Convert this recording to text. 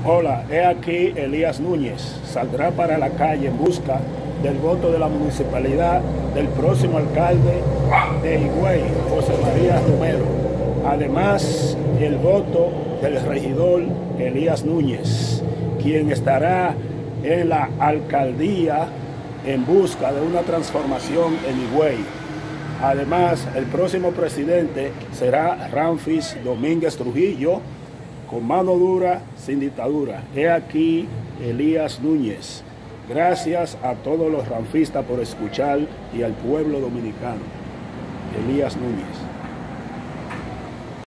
Hola, he aquí Elías Núñez. Saldrá para la calle en busca del voto de la municipalidad del próximo alcalde de Higüey, José María Romero. Además, el voto del regidor Elías Núñez, quien estará en la alcaldía en busca de una transformación en Higüey. Además, el próximo presidente será Ramfis Domínguez Trujillo, con mano dura, sin dictadura. He aquí Elías Núñez. Gracias a todos los ramfistas por escuchar y al pueblo dominicano. Elías Núñez.